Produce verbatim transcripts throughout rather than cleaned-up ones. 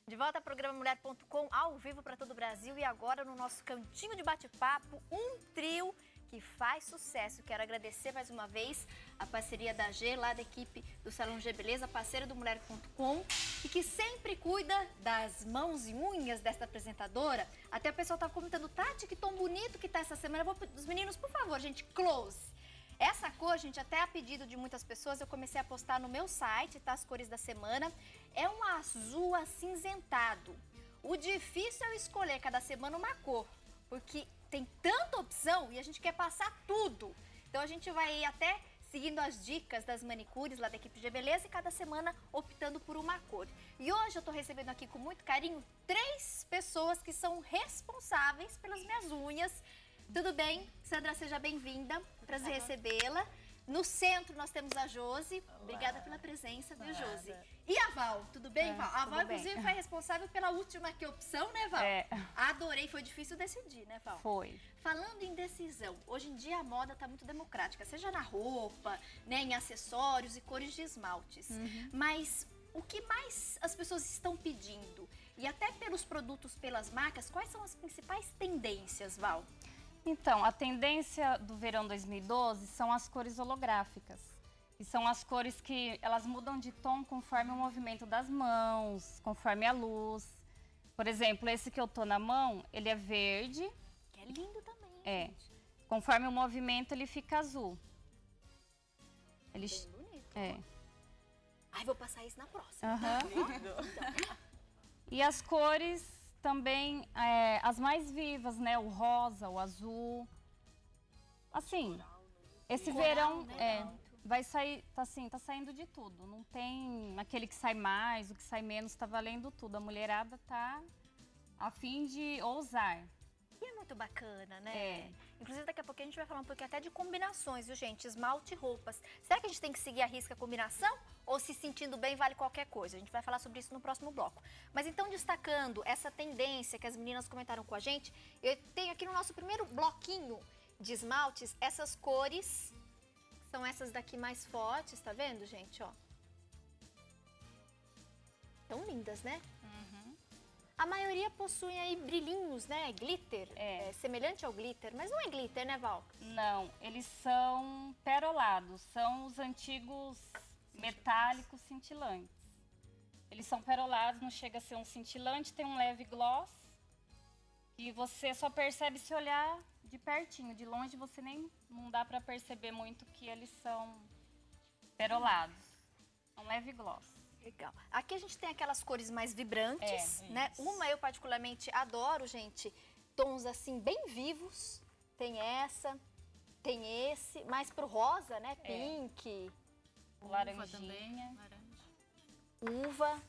De volta ao programa Mulher ponto com, ao vivo para todo o Brasil. E agora no nosso cantinho de bate-papo, um trio que faz sucesso. Quero agradecer mais uma vez a parceria da G, lá da equipe do Salão G Beleza, parceira do Mulher ponto com, e que sempre cuida das mãos e unhas desta apresentadora. Até o pessoal estava comentando, Tati, que tom bonito que tá essa semana. Eu vou pedir os meninos, por favor, gente, close. Essa cor, gente, até a pedido de muitas pessoas, eu comecei a postar no meu site, tá? As cores da semana. É um azul acinzentado. O difícil é escolher cada semana uma cor, porque tem tanta opção e a gente quer passar tudo. Então a gente vai até seguindo as dicas das manicures lá da equipe de beleza e cada semana optando por uma cor. E hoje eu tô recebendo aqui com muito carinho três pessoas que são responsáveis pelas minhas unhas. Tudo bem? Sandra, seja bem-vinda. Prazer recebê-la. No centro nós temos a Josi. Olá. Obrigada pela presença, viu, Josi? E a Val, tudo bem, é, Val? A Val, inclusive, bem. Foi responsável pela última aqui opção, né, Val? É. Adorei, foi difícil decidir, né, Val? Foi. Falando em decisão, hoje em dia a moda tá muito democrática, seja na roupa, né, em acessórios e cores de esmaltes. Uhum. Mas o que mais as pessoas estão pedindo? E até pelos produtos, pelas marcas, quais são as principais tendências, Val? Então, a tendência do verão dois mil e doze são as cores holográficas. E são as cores que elas mudam de tom conforme o movimento das mãos, conforme a luz. Por exemplo, esse que eu tô na mão, ele é verde. Que é lindo também, É. Gente. Conforme o movimento, ele fica azul. Ele... Bem bonito. É. Ai, vou passar isso na próxima. Uhum. E as cores também, é, as mais vivas, né? O rosa, o azul. Assim, esse Coral, verão né? é, vai sair, tá assim, tá saindo de tudo. Não tem aquele que sai mais, o que sai menos, tá valendo tudo. A mulherada tá a fim de ousar. E é muito bacana, né? É. Inclusive, daqui a pouquinho a gente vai falar um pouquinho até de combinações, viu, gente? Esmalte e roupas. Será que a gente tem que seguir a risca combinação? Ou se sentindo bem vale qualquer coisa? A gente vai falar sobre isso no próximo bloco. Mas então, destacando essa tendência que as meninas comentaram com a gente, eu tenho aqui no nosso primeiro bloquinho de esmaltes essas cores. São essas daqui mais fortes, tá vendo, gente? Ó. Tão lindas, né? Uhum. A maioria possui aí brilhinhos, né? Glitter, é. É, semelhante ao glitter, mas não é glitter, né, Val? Não, eles são perolados, são os antigos metálicos cintilantes. Eles são perolados, não chega a ser um cintilante, tem um leve gloss, que você só percebe se olhar de pertinho, de longe você nem não dá pra perceber muito que eles são perolados. É um leve gloss. Legal. Aqui a gente tem aquelas cores mais vibrantes, é, né? isso. Uma eu particularmente adoro, gente, tons assim bem vivos. Tem essa, tem esse, mais pro rosa, né? É. Pink, o laranjinha. Laranja. Uva.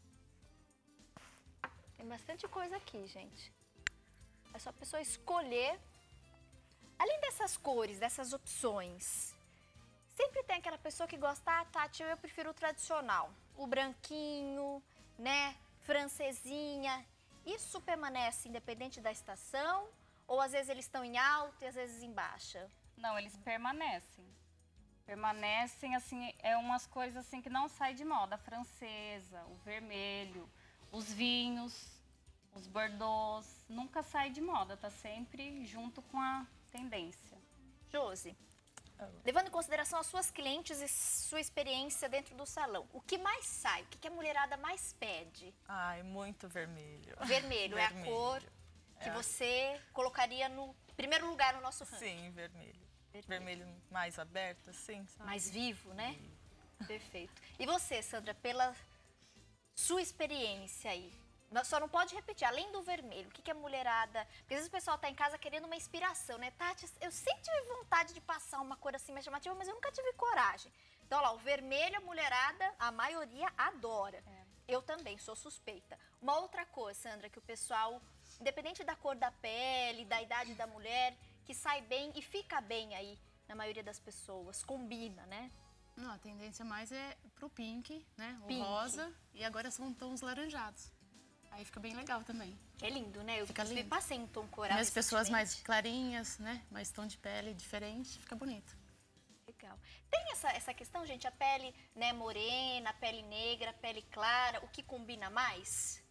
Tem bastante coisa aqui, gente. É só a pessoa escolher. Além dessas cores, dessas opções, sempre tem aquela pessoa que gosta, ah, Tati, eu prefiro o tradicional. O branquinho, né, francesinha. Isso permanece independente da estação? Ou às vezes eles estão em alta e às vezes em baixa? Não, eles permanecem. Permanecem, assim, é umas coisas assim que não saem de moda. A francesa, o vermelho, os vinhos, os bordeaux. Nunca sai de moda, tá sempre junto com a tendência. Josi, levando em consideração as suas clientes e sua experiência dentro do salão, o que mais sai? O que a mulherada mais pede? Ai, muito vermelho. Vermelho, é a Vermelho. cor que É. você colocaria no primeiro lugar no nosso ranking. Sim, vermelho. Vermelho. Vermelho mais aberto, assim, sabe? Mais vivo, né? Perfeito. E você, Sandra, pela sua experiência aí, só não pode repetir, além do vermelho, o que, que a mulherada... Porque às vezes o pessoal tá em casa querendo uma inspiração, né? Tati, eu sempre tive vontade de passar uma cor assim mais chamativa, mas eu nunca tive coragem. Então, olha lá, o vermelho, a mulherada, a maioria adora. É. Eu também, sou suspeita. Uma outra cor, Sandra, que o pessoal, independente da cor da pele, da idade da mulher, que sai bem e fica bem aí, na maioria das pessoas, combina, né? Não, a tendência mais é pro pink, né? O Pink. rosa, e agora são tons laranjados. Aí fica bem legal também. É lindo, né? Eu Fica me lindo. passei um tom coral. E as pessoas mais recentemente. clarinhas, né? Mais tom de pele diferente, fica bonito. Legal. Tem essa, essa questão, gente, a pele, né, morena, a pele negra, a pele clara, o que combina mais?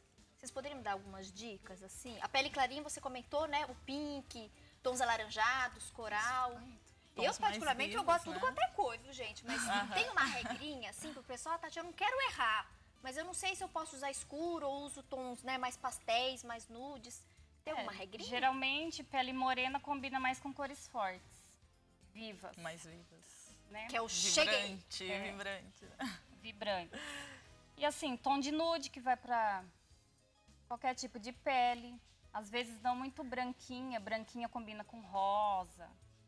Vocês poderiam me dar algumas dicas, assim? A pele clarinha, você comentou, né? O pink, tons alaranjados, coral. Eu, Tons mais particularmente, eu vivos, gosto tudo né? quanto é cor, viu, gente? Mas tem uma regrinha, assim, pro pessoal, Tati, eu não quero errar. Mas eu não sei se eu posso usar escuro ou uso tons, né, mais pastéis, mais nudes. Tem alguma É, regrinha? geralmente, pele morena combina mais com cores fortes, vivas, Mais vivas. né? Que é o cheguei. Vibrante, É. vibrante. Vibrantes. E assim, tom de nude que vai pra qualquer tipo de pele. Às vezes não muito branquinha, branquinha combina com rosa,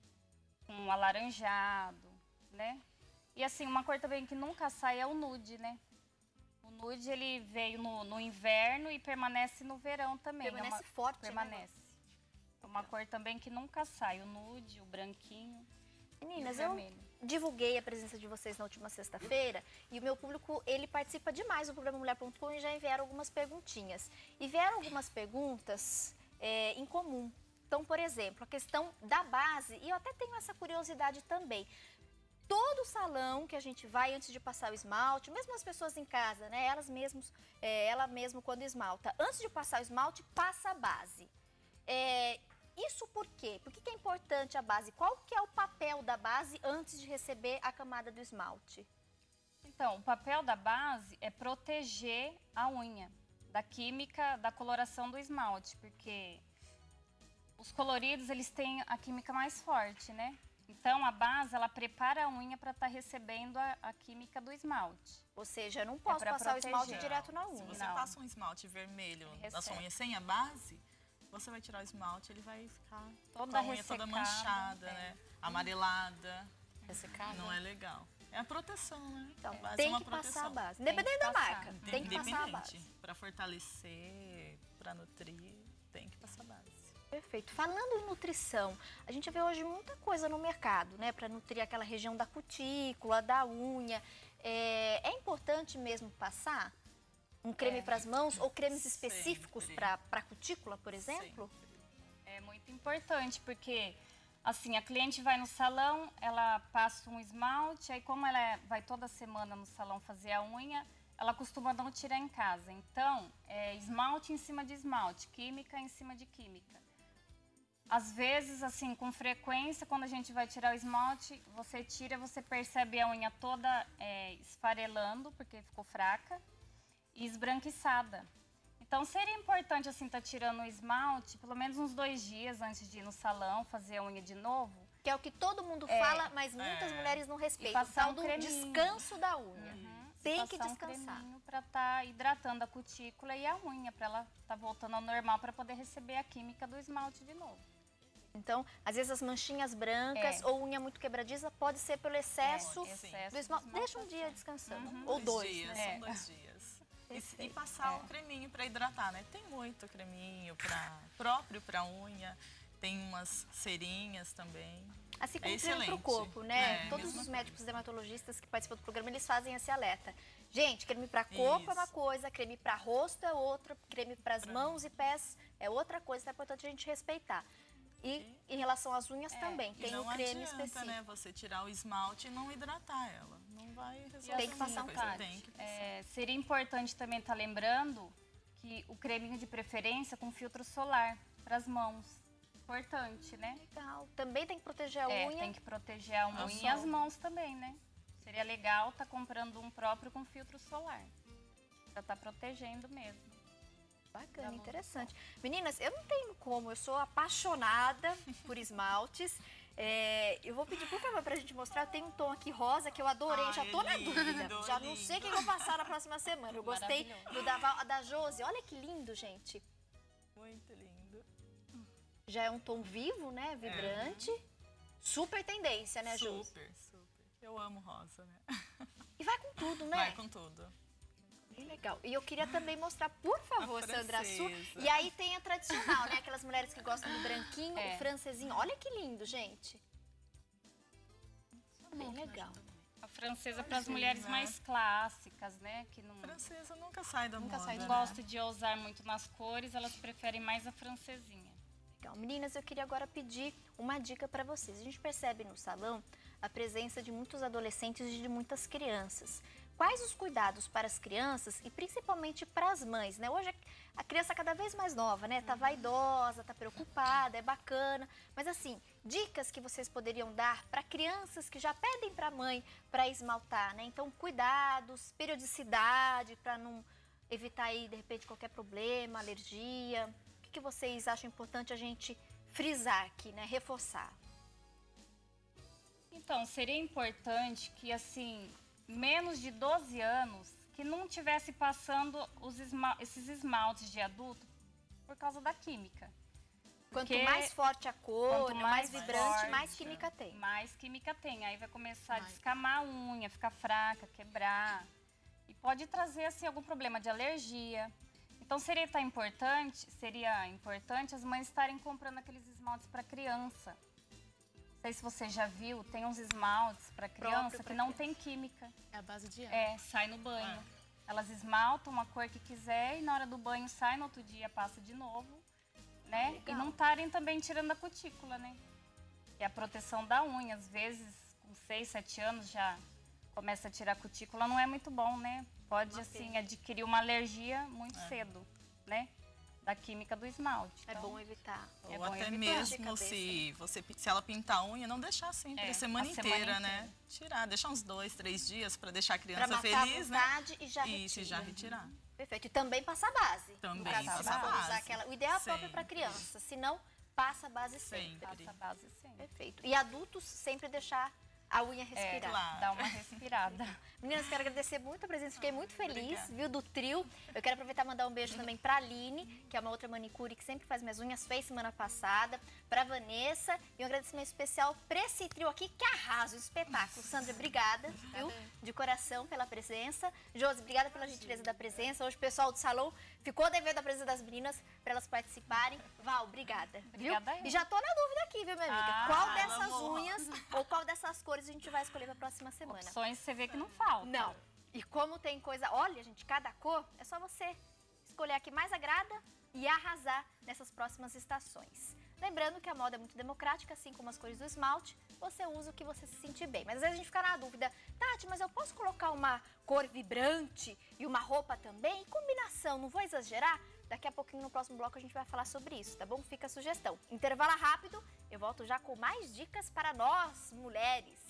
com alaranjado, né? E assim, uma cor também que nunca sai é o nude, né? O nude, ele veio no, no inverno e permanece no verão também. Permanece é uma, forte, né? Permanece. É uma cor também que nunca sai, o nude, o branquinho. Meninas, e o eu vermelho. divulguei a presença de vocês na última sexta-feira e o meu público, ele participa demais do programa Mulher ponto com e já enviaram algumas perguntinhas. E vieram algumas perguntas é, em comum. Então, por exemplo, a questão da base, e eu até tenho essa curiosidade também. Todo salão que a gente vai antes de passar o esmalte, mesmo as pessoas em casa, né? Elas mesmos, é, ela mesmo quando esmalta, antes de passar o esmalte, passa a base. É, isso por quê? Por que, que é importante a base? Qual que é o papel da base antes de receber a camada do esmalte? Então, o papel da base é proteger a unha da química, da coloração do esmalte, porque os coloridos, eles têm a química mais forte, né? Então, a base, ela prepara a unha para estar recebendo a, a química do esmalte. Ou seja, eu não posso pra passar o esmalte proteger. direto na Se unha. você Não. passa um esmalte vermelho Ele na sua recebe. unha sem a base, você vai tirar o esmalte, ele vai ficar Toda com a unha ressecada, toda manchada, é. né? Amarelada. Ressecada. Não é legal. É a proteção, né? Então, a base é tem uma que proteção. passar a base. Tem Independente que da passar. marca, tem que passar a base. Para fortalecer, para nutrir, tem que passar a base. Perfeito. Falando em nutrição, a gente vê hoje muita coisa no mercado, né? Para nutrir aquela região da cutícula, da unha. É, é importante mesmo passar um creme É. para as mãos ou cremes específicos Sempre. para a cutícula, por exemplo? Sempre. É muito importante, porque assim, a cliente vai no salão, ela passa um esmalte, aí como ela é- vai toda semana no salão fazer a unha, ela costuma não tirar em casa. Então, é esmalte em cima de esmalte, química em cima de química. Às vezes, assim, com frequência, quando a gente vai tirar o esmalte, você tira, você percebe a unha toda é, esfarelando, porque ficou fraca, e esbranquiçada. Então, seria importante, assim, estar tirando o esmalte pelo menos uns dois dias antes de ir no salão, fazer a unha de novo. Que é o que todo mundo É. fala, mas muitas É. mulheres não respeitam. E O passar tal um do creminho. descanso da unha. Uhum. Tem Passar que um descansar. creminho para estar hidratando a cutícula e a unha, para ela estar voltando ao normal, para poder receber a química do esmalte de novo. Então, às vezes as manchinhas brancas É. ou unha muito quebradiça pode ser pelo excesso É, excesso do esmalte. de Deixa um esmaltação. dia descansando. Uhum. Ou dois, dias, né? São dois dias. E, Perfeito. e passar É. um creminho para hidratar, né? Tem muito creminho pra, próprio para unha, tem umas cerinhas também. Assim como É creme para o excelente. corpo, né? É, Todos mesma os coisa. médicos dermatologistas que participam do programa, eles fazem esse alerta. Gente, creme para corpo é uma Isso. coisa, creme para rosto é outra, creme para as Pra mãos e pés é outra coisa, então é importante a gente respeitar. E em relação às unhas também, E tem não o creme adianta, específico. né, você tirar o esmalte e não hidratar ela. Não vai resolver. Tem que passar um muita coisa. Tem que passar. É, seria importante também estar lembrando que o creminho de preferência com filtro solar para as mãos. Importante, né? Legal. Também tem que proteger a É, unha. tem que proteger a unha Ao e as sol. mãos também, né? Seria legal estar comprando um próprio com filtro solar. Para estar protegendo mesmo. Bacana, da luz do interessante. Meninas, eu não tenho como, eu sou apaixonada por esmaltes. É, eu vou pedir, por favor, pra gente mostrar. Tem um tom aqui rosa que eu adorei, Ai, já tô na lindo, dúvida. Já não lindo. sei o que eu vou passar na próxima semana. Eu gostei Maravilhoso. do da, Val- da Josi. Olha que lindo, gente. Muito lindo. Já é um tom vivo, né? Vibrante. Super tendência, né, Josi? Super, super. Eu amo rosa, né? E vai com tudo, né? Vai com tudo. Bem legal. E eu queria também mostrar, por favor, A Sandra Su. francesa. E aí tem a tradicional, né? Aquelas mulheres que gostam do branquinho, É. o francesinho. Olha que lindo, gente. Bem legal. A francesa para as Sim, mulheres né? mais clássicas, né? Que não, Francesa nunca sai da Nunca moda. sai da né? não gostam de ousar muito nas cores, elas preferem mais a francesinha. Legal. Meninas, eu queria agora pedir uma dica para vocês. A gente percebe no salão a presença de muitos adolescentes e de muitas crianças. Quais os cuidados para as crianças e principalmente para as mães, né? Hoje a criança é cada vez mais nova, né? Tá vaidosa, tá preocupada, é bacana. Mas assim, dicas que vocês poderiam dar para crianças que já pedem para a mãe para esmaltar, né? Então, cuidados, periodicidade para não evitar aí, de repente, qualquer problema, alergia. O que, que vocês acham importante a gente frisar aqui, né? Reforçar. Então, seria importante que, assim, menos de doze anos, que não tivesse passando os esma esses esmaltes de adulto por causa da química. Quanto Porque mais forte a cor, mais, mais vibrante, forte, mais química tem. Mais química tem. Aí vai começar Mais. a descamar a unha, ficar fraca, quebrar. E pode trazer, assim, algum problema de alergia. Então, seria tá importante, seria importante as mães estarem comprando aqueles esmaltes para criança. Não sei se você já viu, tem uns esmaltes para criança pra que não criança. tem química. É a base de água. É, sai no banho. Elas esmaltam a cor que quiser e na hora do banho sai, no outro dia passa de novo, né? Legal. E não estarem também tirando a cutícula, né? E a proteção da unha, às vezes com seis, sete anos já começa a tirar a cutícula, não é muito bom, né? Pode, Uma assim, pena. adquirir uma alergia muito cedo, né? Da química do esmalte. É Então, bom evitar. Ou É bom até evitar. mesmo Cabeça. se, você, se ela pintar a unha, não deixar sempre É, a semana a inteira, semana né? inteira. Tirar, deixar uns dois, três dias para deixar a Para criança matar feliz, a né? vontade e já Isso, e já retira. retirar. Perfeito. E também passa a base. Também no caso, passa se a for base. usar aquela, o ideal é próprio Sempre. para criança, se não, passa a base sempre. Sempre. passa a base sempre. Perfeito. E adultos sempre deixar a unha respirar. É, claro. dá uma respirada. Meninas, quero agradecer muito a presença, fiquei muito feliz, Obrigada. viu, do trio. Eu quero aproveitar e mandar um beijo também pra Aline, que é uma outra manicure que sempre faz minhas unhas, fez semana passada, pra Vanessa, e um agradecimento especial pra esse trio aqui, que arrasa o espetáculo. Sandra, obrigada, viu, de coração pela presença. Josi, obrigada pela gentileza da presença. Hoje o pessoal do salão ficou devendo a presença das meninas pra elas participarem. Val, obrigada, viu? Obrigada eu. E já tô na dúvida aqui, viu, minha amiga? Ah, qual dessas vamos. unhas ou qual dessas cores a gente vai escolher pra próxima semana? Opções você vê que não falta. Não. E como tem coisa... Olha, gente, cada cor é só você escolher a que mais agrada e arrasar nessas próximas estações. Lembrando que a moda é muito democrática, assim como as cores do esmalte, você usa o que você se sentir bem. Mas às vezes a gente fica na dúvida, Tati, mas eu posso colocar uma cor vibrante e uma roupa também? Combinação, não vou exagerar? Daqui a pouquinho no próximo bloco a gente vai falar sobre isso, tá bom? Fica a sugestão. Intervalo rápido, eu volto já com mais dicas para nós, mulheres.